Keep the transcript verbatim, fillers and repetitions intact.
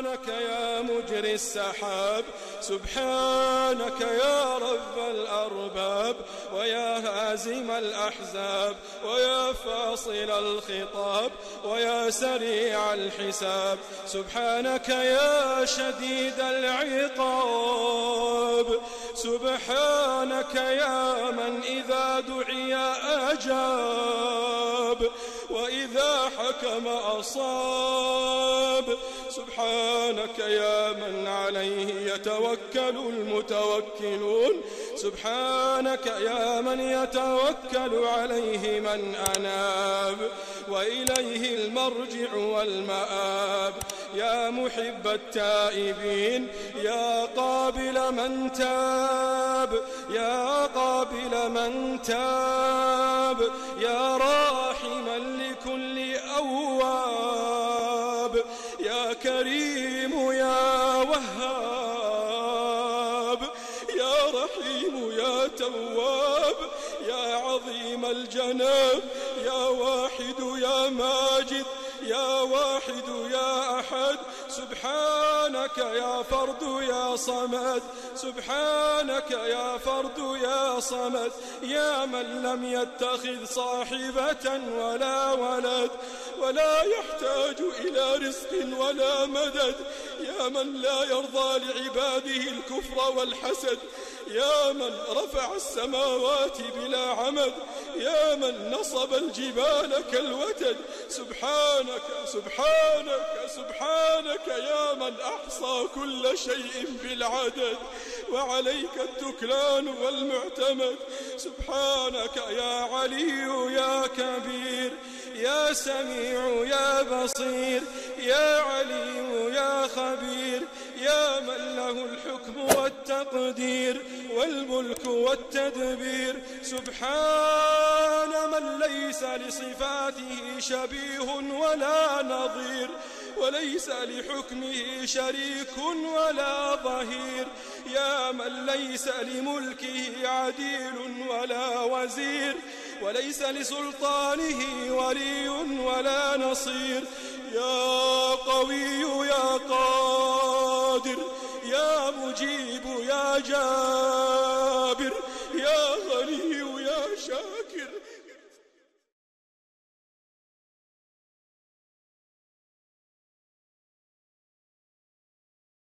سبحانك يا مجري السحاب، سبحانك يا رب الأرباب، ويا هازم الأحزاب، ويا فاصل الخطاب، ويا سريع الحساب، سبحانك يا شديد العقاب، سبحانك يا من إذا دعي أجاب، وإذا حكم أصاب، سبحانك يا من عليه يتوكل المتوكلون، سبحانك يا من يتوكل عليه من أناب، وإليه المرجع والمآب. يا محب التائبين، يا قابل من تاب، يا قابل من تاب، يا راحما لكل أواب، يا كريم يا وهاب، يا رحيم يا تواب، يا عظيم الجناب، يا واحد يا ماجد، يا واحد يا أحد، سبحانك يا فرد يا صمد، سبحانك يا فرد يا صمد، يا من لم يتخذ صاحبة ولا ولد، ولا يحتاج إلى رزق ولا مدد، يا من لا يرضى لعباده الكفر والحسد، يا من رفع السماوات بلا عمد، يا من نصب الجبال كالوتد، سبحانك سبحانك سبحانك يا من أحصى كل شيء بالعدد، وعليك التكلان والمعتمد، سبحانك يا علي يا كبير، يا سميع يا بصير، يا عليم يا خبير، يا من له الحكم والتقدير والملك والتدبير، سبحان من ليس لصفاته شبيه ولا نظير، وليس لحكمه شريك ولا ظهير، يا من ليس لملكه عديل ولا وزير، وليس لسلطانه ولي ولا نصير، يا قوي يا قادر، يا مجيب يا جابر، يا غني يا شاكر.